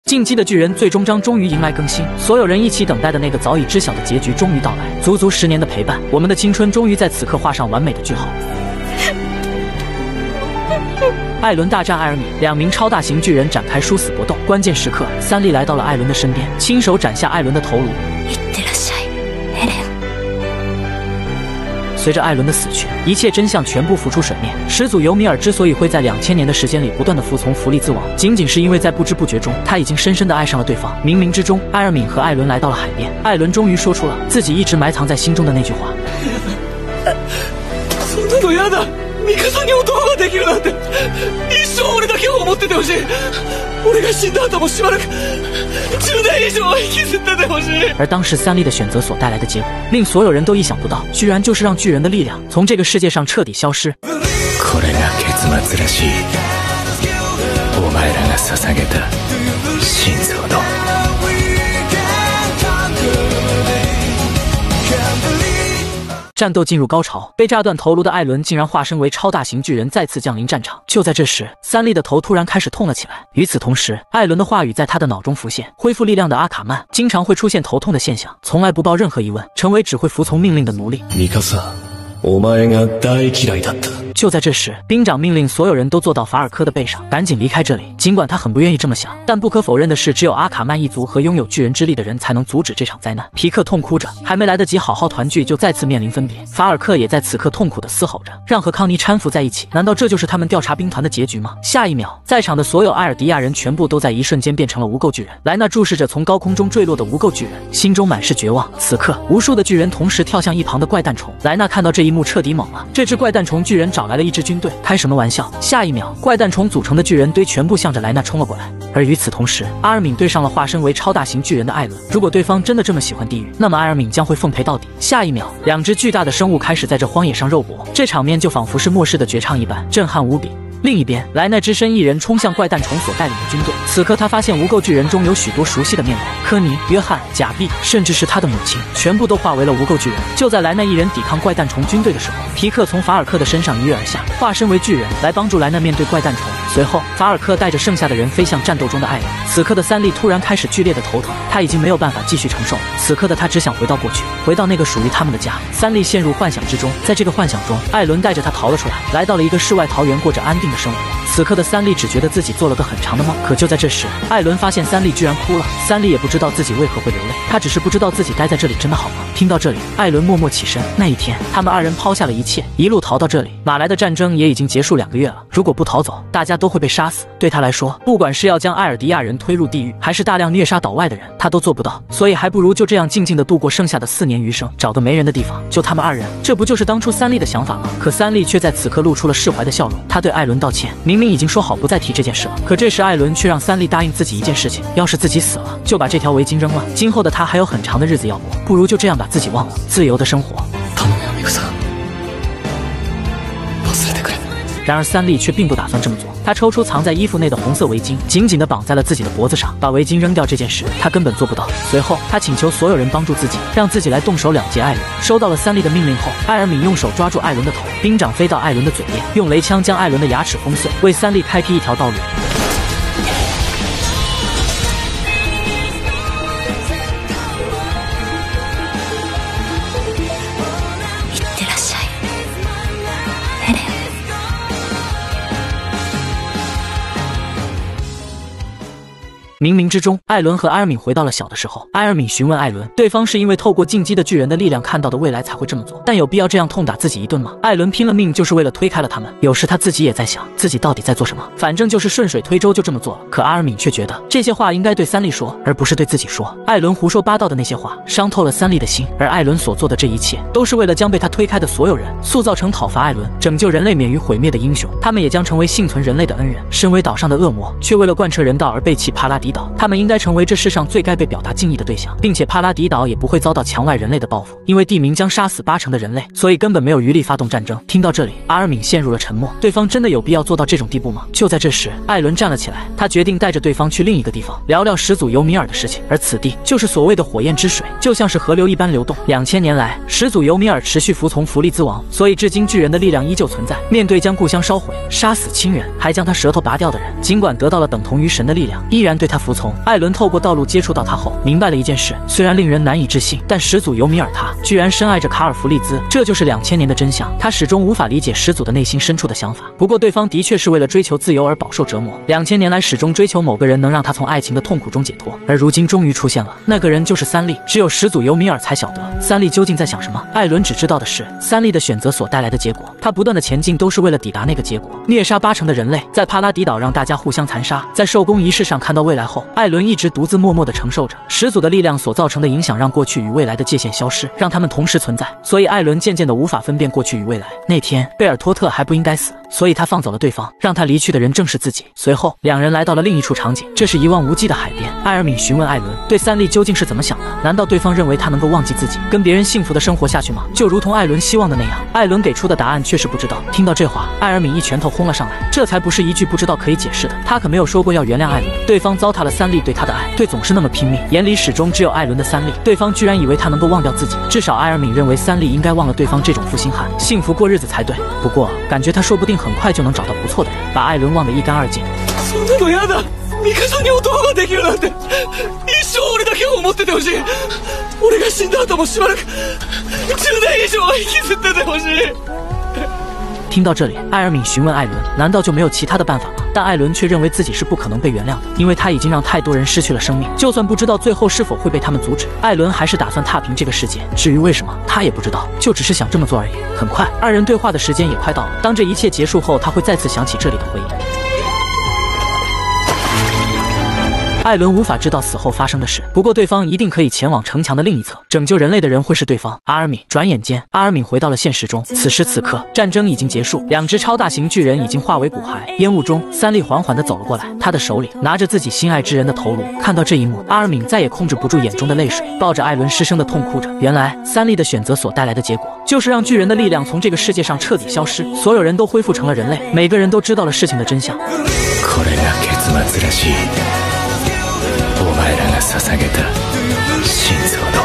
进击的巨人最终章终于迎来更新，所有人一起等待的那个早已知晓的结局终于到来。足足10年的陪伴，我们的青春终于在此刻画上完美的句号。艾伦大战艾尔敏，2名超大型巨人展开殊死搏斗。关键时刻，三笠来到了艾伦的身边，亲手斩下艾伦的头颅。随着艾伦的死去，一切真相全部浮出水面。始祖尤米尔之所以会在2000年的时间里不断的服从弗利兹王，仅仅是因为在不知不觉中，他已经深深的爱上了对方。冥冥之中，艾尔敏和艾伦来到了海边，艾伦终于说出了自己一直埋藏在心中的那句话。ミカサに男ができるなんて一生俺だけを思っててほしい。俺が死んだ後もしばらく10年以上は引きずっててほしい。而当时三笠的选择所带来的结果，令所有人都意想不到，居然就是让巨人的力量从这个世界上彻底消失。 これが結末らしい。お前らが捧げた心臓の。 战斗进入高潮，被炸断头颅的艾伦竟然化身为超大型巨人再次降临战场。就在这时，三笠的头突然开始痛了起来。与此同时，艾伦的话语在他的脑中浮现：恢复力量的阿卡曼经常会出现头痛的现象，从来不抱任何疑问，成为只会服从命令的奴隶。 ミカサ、お前が大嫌いだった。 就在这时，兵长命令所有人都坐到法尔科的背上，赶紧离开这里。尽管他很不愿意这么想，但不可否认的是，只有阿卡曼一族和拥有巨人之力的人才能阻止这场灾难。皮克痛哭着，还没来得及好好团聚，就再次面临分别。法尔克也在此刻痛苦地嘶吼着，让和康妮搀扶在一起。难道这就是他们调查兵团的结局吗？下一秒，在场的所有艾尔迪亚人全部都在一瞬间变成了无垢巨人。莱纳注视着从高空中坠落的无垢巨人，心中满是绝望。此刻，无数的巨人同时跳向一旁的怪诞虫。莱纳看到这一幕，彻底懵了。这只怪诞虫巨人找来了一支军队。开什么玩笑！下一秒，怪诞虫组成的巨人堆全部向着莱纳冲了过来。而与此同时，阿尔敏对上了化身为超大型巨人的艾伦。如果对方真的这么喜欢地狱，那么艾尔敏将会奉陪到底。下一秒，2只巨大的生物开始在这荒野上肉搏，这场面就仿佛是末世的绝唱一般，震撼无比。另一边，莱奈只身一人冲向怪诞虫所带领的军队。此刻他发现无垢巨人中有许多熟悉的面孔，科尼、约翰、贾碧，甚至是他的母亲，全部都化为了无垢巨人。就在莱奈一人抵抗怪诞虫军队的时候，皮克从法尔克的身上一跃而下，化身为巨人来帮助莱奈面对怪诞虫。随后，法尔克带着剩下的人飞向战斗中的艾伦。此刻的三笠突然开始剧烈的头疼，他已经没有办法继续承受。此刻的他只想回到过去，回到那个属于他们的家。三笠陷入幻想之中，在这个幻想中，艾伦带着他逃了出来，来到了一个世外桃源，过着安定的生活。此刻的三笠只觉得自己做了个很长的梦，可就在这时，艾伦发现三笠居然哭了。三笠也不知道自己为何会流泪，他只是不知道自己待在这里真的好吗？听到这里，艾伦默默起身。那一天，他们2人抛下了一切，一路逃到这里。哪来的战争也已经结束2个月了，如果不逃走，大家都会被杀死。对他来说，不管是要将艾尔迪亚人推入地狱，还是大量虐杀岛外的人，他都做不到。所以还不如就这样静静的度过剩下的4年余生，找个没人的地方，就他们2人。这不就是当初三笠的想法吗？可三笠却在此刻露出了释怀的笑容。他对艾伦道歉，明明已经说好不再提这件事了，可这时艾伦却让三笠答应自己一件事情：要是自己死了，就把这条围巾扔了。今后的他还有很长的日子要过，不如就这样把自己忘了，自由的生活。然而三笠却并不打算这么做，他抽出藏在衣服内的红色围巾，紧紧地绑在了自己的脖子上。把围巾扔掉这件事，他根本做不到。随后，他请求所有人帮助自己，让自己来动手了结艾伦。收到了三笠的命令后，艾尔敏用手抓住艾伦的头，兵长飞到艾伦的嘴边，用雷枪将艾伦的牙齿轰碎，为三笠开辟一条道路。冥冥之中，艾伦和埃尔敏回到了小的时候。埃尔敏询问艾伦，对方是因为透过进击的巨人的力量看到的未来才会这么做，但有必要这样痛打自己一顿吗？艾伦拼了命就是为了推开了他们。有时他自己也在想，自己到底在做什么？反正就是顺水推舟就这么做了。可阿尔敏却觉得这些话应该对三笠说，而不是对自己说。艾伦胡说八道的那些话伤透了三笠的心，而艾伦所做的这一切都是为了将被他推开的所有人塑造成讨伐艾伦、拯救人类免于毁灭的英雄。他们也将成为幸存人类的恩人。身为岛上的恶魔，却为了贯彻人道而背弃帕拉迪岛，他们应该成为这世上最该被表达敬意的对象，并且帕拉迪岛也不会遭到墙外人类的报复，因为地名将杀死80%的人类，所以根本没有余力发动战争。听到这里，阿尔敏陷入了沉默。对方真的有必要做到这种地步吗？就在这时，艾伦站了起来，他决定带着对方去另一个地方，聊聊始祖尤米尔的事情。而此地就是所谓的火焰之水，就像是河流一般流动。2000年来，始祖尤米尔持续服从弗利兹王，所以至今巨人的力量依旧存在。面对将故乡烧毁、杀死亲人，还将他舌头拔掉的人，尽管得到了等同于神的力量，依然对他服从。艾伦透过道路接触到他后，明白了一件事，虽然令人难以置信，但始祖尤米尔他居然深爱着卡尔弗利兹，这就是2000年的真相。他始终无法理解始祖的内心深处的想法，不过对方的确是为了追求自由而饱受折磨。2000年来始终追求某个人能让他从爱情的痛苦中解脱，而如今终于出现了，那个人就是三笠。只有始祖尤米尔才晓得三笠究竟在想什么。艾伦只知道的是，三笠的选择所带来的结果，他不断的前进都是为了抵达那个结果，虐杀80%的人类，在帕拉迪岛让大家互相残杀，在受宫仪式上看到未来后，艾伦一直独自默默地承受着始祖的力量所造成的影响，让过去与未来的界限消失，让他们同时存在。所以艾伦渐渐地无法分辨过去与未来。那天贝尔托特还不应该死，所以他放走了对方，让他离去的人正是自己。随后两人来到了另一处场景，这是一望无际的海边。艾尔敏询问艾伦对三笠究竟是怎么想的，难道对方认为他能够忘记自己，跟别人幸福的生活下去吗？就如同艾伦希望的那样。艾伦给出的答案却是不知道。听到这话，艾尔敏一拳头轰了上来，这才不是一句不知道可以解释的。他可没有说过要原谅艾伦，对方糟蹋了三笠对他的爱，对总是那么拼命，眼里始终只有艾伦的三笠，对方居然以为他能够忘掉自己。至少艾尔敏认为三笠应该忘了对方这种负心汉，幸福过日子才对。不过感觉他说不定很快就能找到不错的人，把艾伦忘得一干二净。 そんなのやだ。味方に男ができるなんて、一生俺だけを思っててほしい。俺が死んだ後もしばらく10年以上は引きずっててほしい。 听到这里，艾尔敏询问艾伦，难道就没有其他的办法吗？但艾伦却认为自己是不可能被原谅的，因为他已经让太多人失去了生命，就算不知道最后是否会被他们阻止，艾伦还是打算踏平这个世界。至于为什么，他也不知道，就只是想这么做而已。很快，二人对话的时间也快到了，当这一切结束后，他会再次想起这里的回忆。艾伦无法知道死后发生的事，不过对方一定可以前往城墙的另一侧，拯救人类的人会是对方阿尔敏。转眼间，阿尔敏回到了现实中。此时此刻，战争已经结束，两只超大型巨人已经化为骨骸。烟雾中，三笠缓缓地走了过来，他的手里拿着自己心爱之人的头颅。看到这一幕，阿尔敏再也控制不住眼中的泪水，抱着艾伦失声地痛哭着。原来，三笠的选择所带来的结果，就是让巨人的力量从这个世界上彻底消失，所有人都恢复成了人类，每个人都知道了事情的真相。 これが結末らしい。お前らが捧げた心臓の。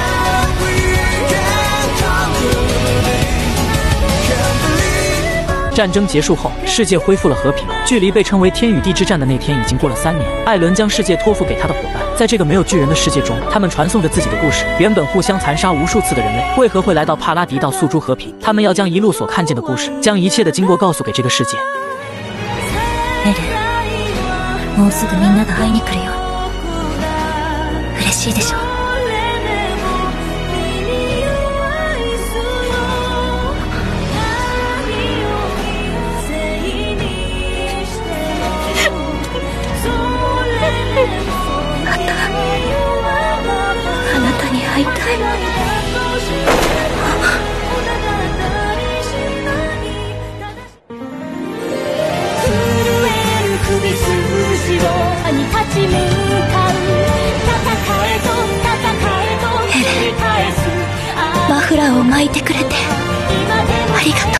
战争结束后，世界恢复了和平。距离被称为天与地之战的那天已经过了3年。艾伦将世界托付给他的伙伴，在这个没有巨人的世界中，他们传颂着自己的故事。原本互相残杀无数次的人类，为何会来到帕拉迪岛诉诸和平？他们要将一路所看见的故事，将一切的经过告诉给这个世界。 エレン、もうすぐみんなが会いに来るよ。嬉しいでしょ。またあなたに会いたい。首筋をに立ち向かう。戦えと戦えと繰り返す。マフラーを巻いてくれてありがとう。